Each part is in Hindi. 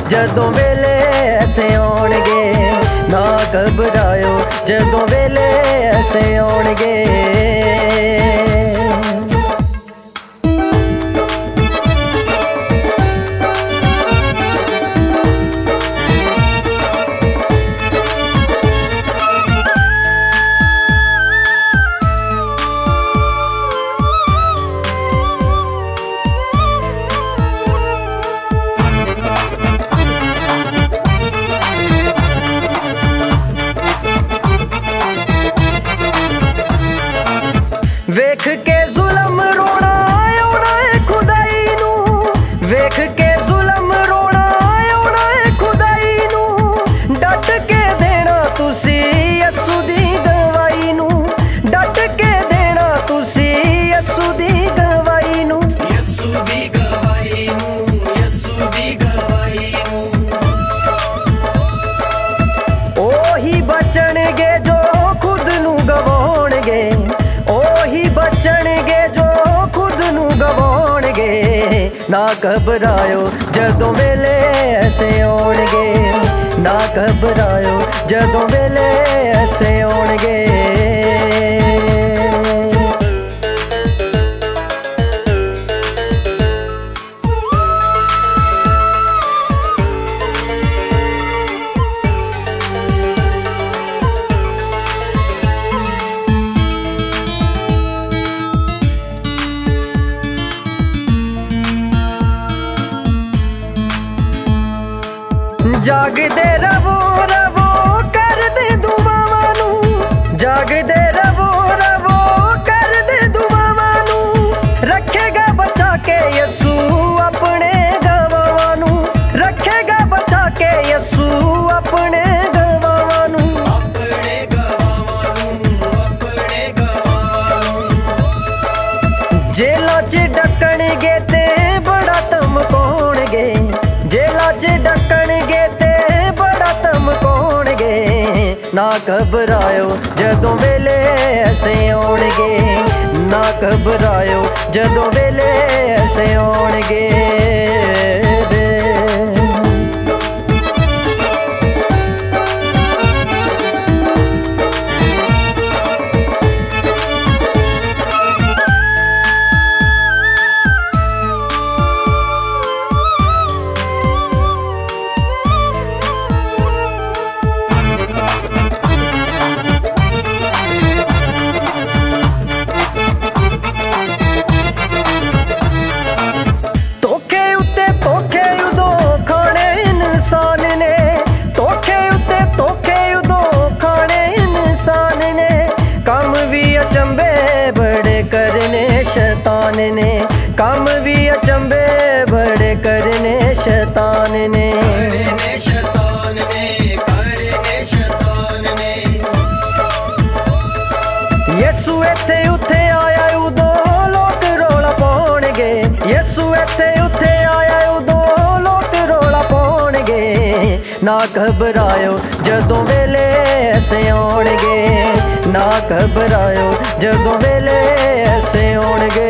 जदों वेले ऐसे आउणगे, ना घबरायो जदों वेले ऐसे आउणगे। वेख के जुलम रोना आउणा है खुदाई नू, वेख के जुलम रोना आउणा है खुदाई नू। डट के देना तुसी यसू दी गवाही नू, डट के देना तुसी यसू दी गवाही नू। यसू दी गवाही नू, यसू दी गवाही नू। ओही बचणगे जो खुद नू गवाउणगे, ओही बचणगे जो खुद नू गवाउणगे। ना घबरायो जदों वेले ऐसे आउणगे, ना घबरायो जदों वेले ऐसे आउणगे। जागदे रवो रवो कर दे दुआवां नू, जागदे रवो रवो कर दे दुआवां नू। रखेगा बचा के यसू अपने गवावां नू, रखेगा बचा के यसू अपने गवावां नू। अपने गवावां नू, अपने गवावां नू। जेलां च डकणगे ते बड़ा धमकाउणगे, जेलां च डकणगे ते बड़ा धमकाउणगे। ना घबरायो जदों वेले ऐसे आउणगे, ना घबरायो जदों वेले ऐसे आउणगे। शैतान ने काम भी अचंबे बड़े करने शैतान ने, करने शैतान ने, करने शैतान ने। यसू इत्थे उत्थे आया उदों लोग रौला पाउणगे, यसू इत्थे उत्थे आया उदों लोग रौला पाउणगे। ना घबरायो जदों वेले ऐसे आउणगे, ना घबरायो जदों वेले ऐसे आउणगे।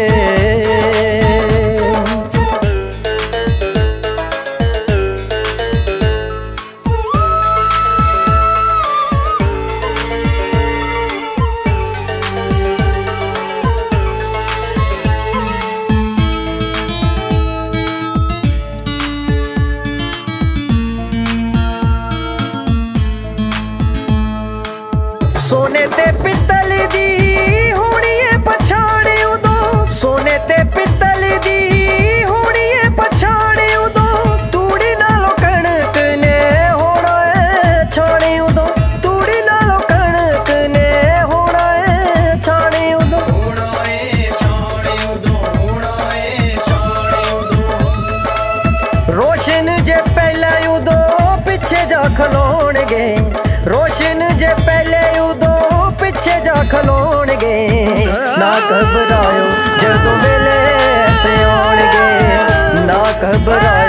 सोने ते पित्तल दी होनी है पछाण उदों, सोने ते पित्तल दी होनी है पछाण उदों। तूड़ी नालों कणक ने होना है छाणी उदों, तूड़ी नालों कणक ने होना है छाणी उदों। होना है छाणी उदों, होना है छाणी उदों। रोशन जे पहले उदों पिछे जा खलोणगे, रोशन जे पहले उदों पिछे जा खलोणगे। ना घबरायो जदों वेले ऐसे आउणगे, ना घबरायो